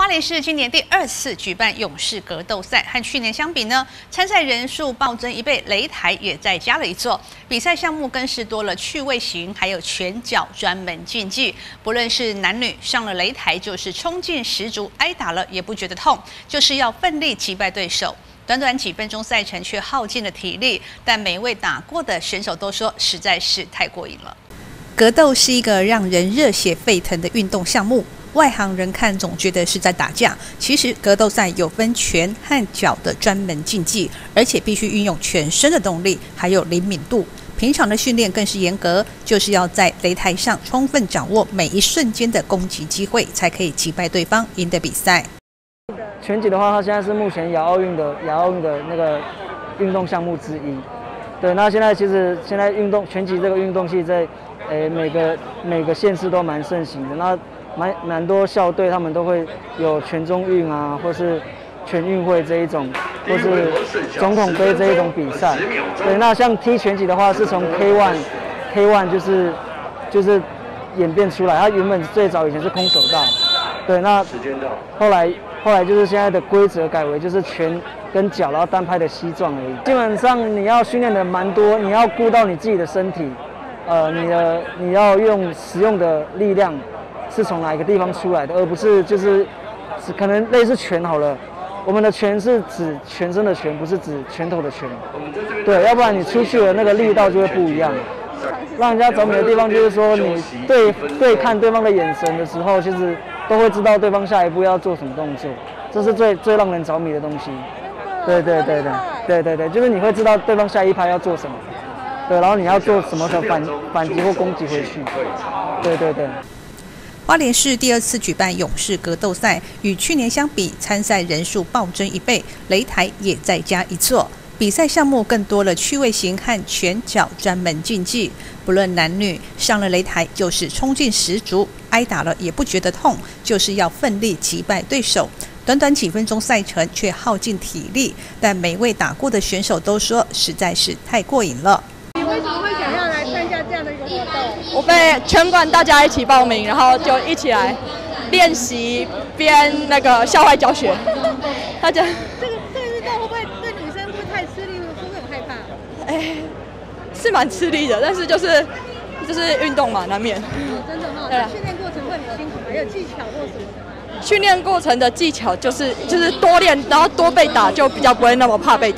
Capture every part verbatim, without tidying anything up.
花莲市今年第二次举办勇士格斗赛，和去年相比呢，参赛人数暴增一倍，擂台也再加了一座。比赛项目更是多了趣味型，还有拳脚专门竞技。不论是男女，上了擂台就是冲劲十足，挨打了也不觉得痛，就是要奋力击败对手。短短几分钟赛程却耗尽了体力，但每一位打过的选手都说实在是太过瘾了。格斗是一个让人热血沸腾的运动项目。外行人看总觉得是在打架，其实格斗赛有分拳和脚的专门竞技，而且必须运用全身的动力，还有灵敏度。平常的训练更是严格，就是要在擂台上充分掌握每一瞬间的攻击机会，才可以击败对方，赢得比赛。 拳击的话，它现在是目前亚奥运的亚奥运的那个运动项目之一。对，那现在其实现在运动拳击这个运动系在诶每个每个县市都蛮盛行的。那蛮蛮多校队，他们都会有全中运啊，或是全运会这一种，或是总统杯这一种比赛。对，那像踢拳击的话，是从 K 一 K 一 就是就是演变出来。它原本最早以前是空手道，对，那后来后来就是现在的规则改为就是拳跟脚，然后单拍的膝撞而已。基本上你要训练的蛮多，你要顾到你自己的身体，呃，你的你要用使用的力量是从哪一个地方出来的，而不是就是是可能类似拳好了。我们的拳是指全身的拳，不是指拳头的拳。对，要不然你出去的那个力道就会不一样。让人家着迷的地方就是说，你对对看对方的眼神的时候，其实都会知道对方下一步要做什么动作，这是最最让人着迷的东西。对对对对对对对，就是你会知道对方下一拍要做什么，对，然后你要做什么的反反击或攻击回去。对对对。 花莲市第二次举办勇士格斗赛，与去年相比，参赛人数暴增一倍，擂台也再加一座。比赛项目更多了趣味型和拳脚专门竞技，不论男女，上了擂台就是冲劲十足，挨打了也不觉得痛，就是要奋力击败对手。短短几分钟赛程却耗尽体力，但每位打过的选手都说实在是太过瘾了。 你为什么会想要来参加这样的一个活动？ 我被全馆大家一起报名，然后就一起来练习边那个校外教学。大家这个这个运动会不会对女生会不会太吃力，会不会很害怕？ 哎，是蛮吃力的，但是就是就是运动嘛，难免。 哦，真的哈。对啊。训练过程会很辛苦吗？有技巧或什么的吗？ 训练过程的技巧就是就是多练，然后多被打，就比较不会那么怕被打。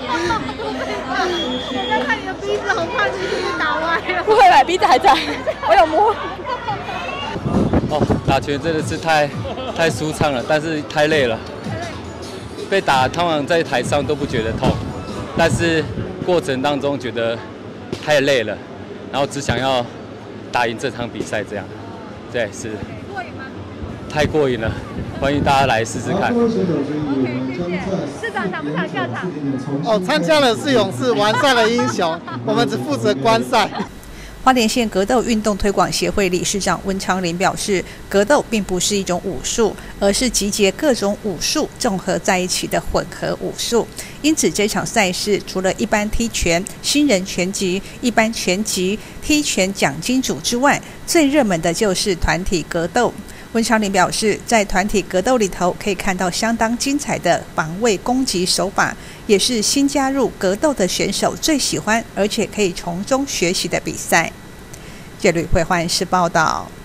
我在看你的鼻子，好怕是不是打歪了？ 不会吧，鼻子还在，我有摸。 哦，打拳真的是太太舒畅了，但是太累了。被打通常在台上都不觉得痛，但是过程当中觉得太累了，然后只想要打赢这场比赛这样。对，是。 过瘾吗？ 太过瘾了，欢迎大家来试试看。 OK， 谢谢。市长想不想下场？ 哦，参加的是勇士，完赛了英雄，我们只负责观赛。 花莲县格斗运动推广协会理事长温昌林表示，格斗并不是一种武术，而是集结各种武术综合在一起的混合武术。因此，这场赛事除了一般踢拳、新人拳击、一般拳击、踢拳奖金组之外，最热门的就是团体格斗。温昌林表示，在团体格斗里头可以看到相当精彩的防卫攻击手法，也是新加入格斗的选手最喜欢，而且可以从中学习的比赛。这里会换视报道。